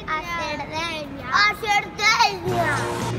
A Sardegna. A Sardegna.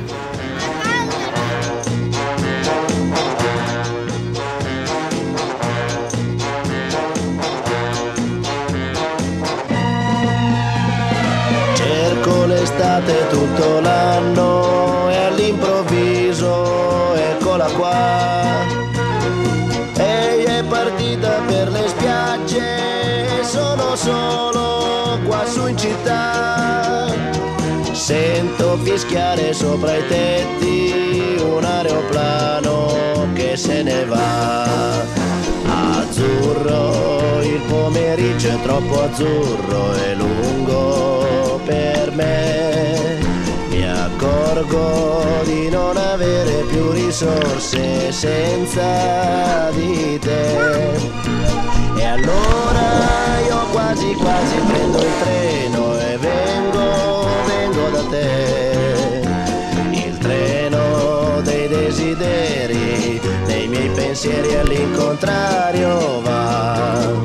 Cerco l'estate tutto l'anno e all'improvviso eccola qua. Ehi, è partita per le spiagge e sono solo qua su in città. Sento fischiare sopra i tetti un aeroplano che se ne va. Azzurro, il pomeriggio è troppo azzurro e lungo per me. Mi accorgo di non avere più risorse senza di te. E allora io quasi quasi prendo il treno e vengo da te. Il treno dei desideri, dei miei pensieri all'incontrario va.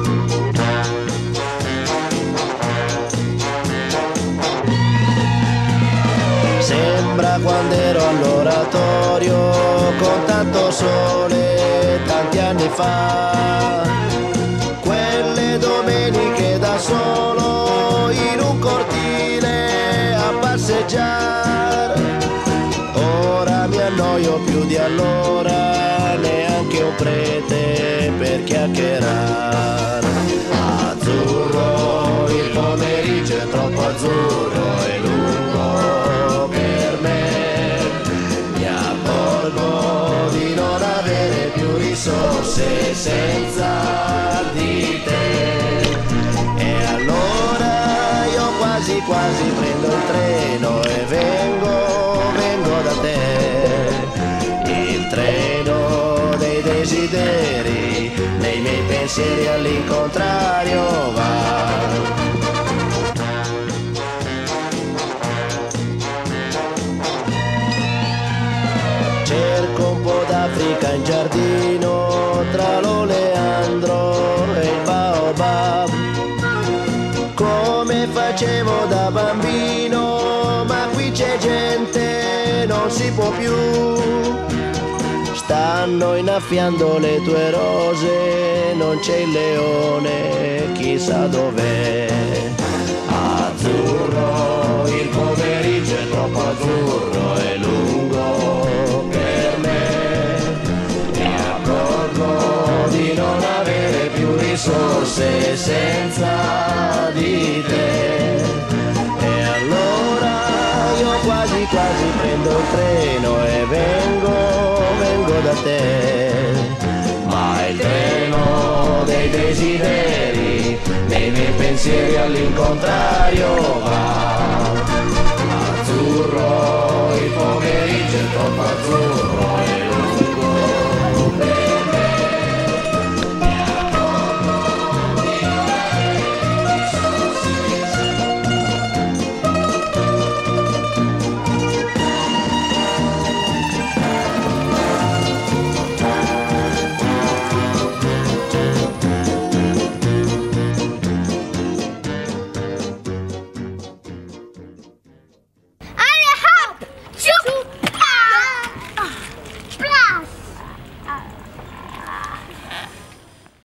Sembra quando ero all'oratorio con tanto sole tanti anni fa. Quelle domeniche da solo in un cortile a passeggiare. Ora mi annoio più di allora, neanche un prete per chiacchierare. Azzurro, il pomeriggio è troppo azzurro e lungo per me. Mi accorgo di non avere più risorse senza di te. E allora io quasi quasi prendo il treno e vengo da te. Il treno dei desideri, dei miei pensieri all'incontrario va. Cerco un po' d'Africa in giardino tra l'oleandro e il baobab, come facevo da bambino, ma qui c'è gente, non si può più. Stanno innaffiando le tue rose, non c'è il leone, chissà dov'è. Azzurro, il pomeriggio è troppo azzurro e lungo per me. Mi accorgo di non avere più risorse senza di te. E allora io quasi quasi prendo il treno e vengo da te. Ma il treno dei desideri, dei miei pensieri all'incontrario va.